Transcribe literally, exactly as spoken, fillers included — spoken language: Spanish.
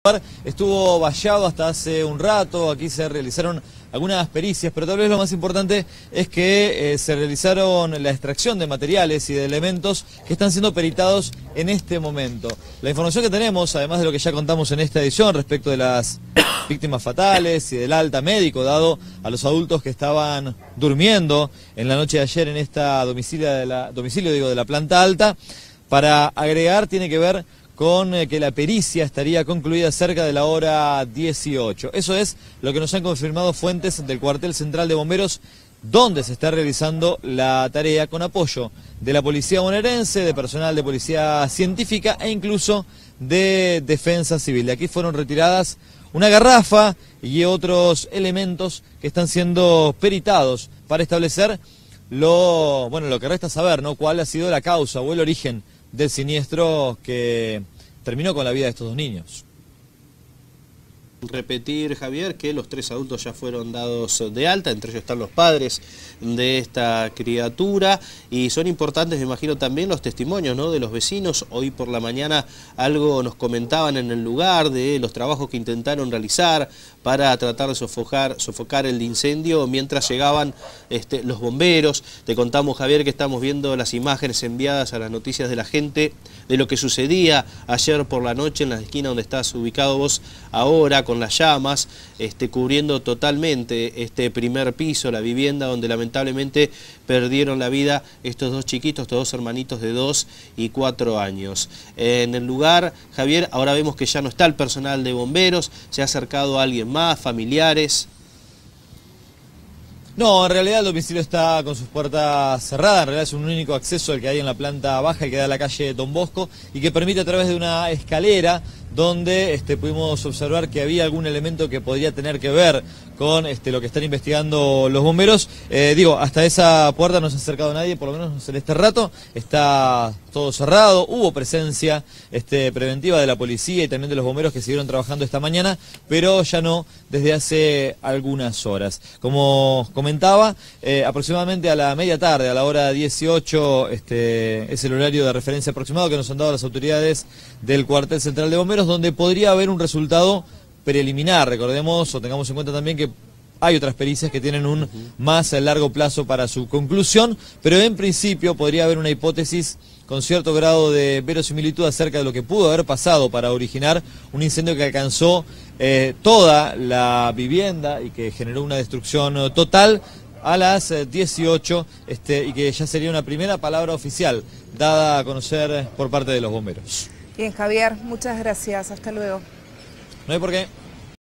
Estuvo vallado hasta hace un rato, aquí se realizaron algunas pericias, pero tal vez lo más importante es que eh, se realizaron la extracción de materiales y de elementos que están siendo peritados en este momento. La información que tenemos, además de lo que ya contamos en esta edición respecto de las víctimas fatales y del alta médico dado a los adultos que estaban durmiendo en la noche de ayer en esta domicilio de la, domicilio, digo, de la planta alta, para agregar tiene que ver con eh, que la pericia estaría concluida cerca de la hora dieciocho. Eso es lo que nos han confirmado fuentes del cuartel central de bomberos, donde se está realizando la tarea con apoyo de la policía bonaerense, de personal de policía científica e incluso de defensa civil. De aquí fueron retiradas una garrafa y otros elementos que están siendo peritados para establecer lo, bueno, lo que resta saber, ¿no? Cuál ha sido la causa o el origen del siniestro que terminó con la vida de estos dos niños. Repetir, Javier, que los tres adultos ya fueron dados de alta, entre ellos están los padres de esta criatura, y son importantes, me imagino, también los testimonios, ¿no?, de los vecinos. Hoy por la mañana algo nos comentaban en el lugar de los trabajos que intentaron realizar para tratar de sofocar, sofocar el incendio mientras llegaban este, los bomberos. Te contamos, Javier, que estamos viendo las imágenes enviadas a las noticias de la gente de lo que sucedía ayer por la noche en la esquina donde estás ubicado vos ahora, con las llamas, este, cubriendo totalmente este primer piso, la vivienda donde lamentablemente perdieron la vida estos dos chiquitos, estos dos hermanitos de dos y cuatro años. En el lugar, Javier, ahora vemos que ya no está el personal de bomberos, se ha acercado a alguien más, familiares. No, en realidad el domicilio está con sus puertas cerradas, en realidad es un único acceso el que hay en la planta baja, el que da a la calle Don Bosco, y que permite a través de una escalera donde este, pudimos observar que había algún elemento que podría tener que ver con este, lo que están investigando los bomberos. Eh, digo, hasta esa puerta no se ha acercado nadie, por lo menos en este rato, está todo cerrado. Hubo presencia este, preventiva de la policía y también de los bomberos que siguieron trabajando esta mañana, pero ya no desde hace algunas horas. Como comentaba, eh, aproximadamente a la media tarde, a la hora dieciocho, este, es el horario de referencia aproximado que nos han dado las autoridades del cuartel central de bomberos, donde podría haber un resultado preliminar. Recordemos o tengamos en cuenta también que hay otras pericias que tienen un más largo plazo para su conclusión, pero en principio podría haber una hipótesis con cierto grado de verosimilitud acerca de lo que pudo haber pasado para originar un incendio que alcanzó eh, toda la vivienda y que generó una destrucción total a las dieciocho, este, y que ya sería una primera palabra oficial dada a conocer por parte de los bomberos. Bien, Javier, muchas gracias. Hasta luego. No hay por qué.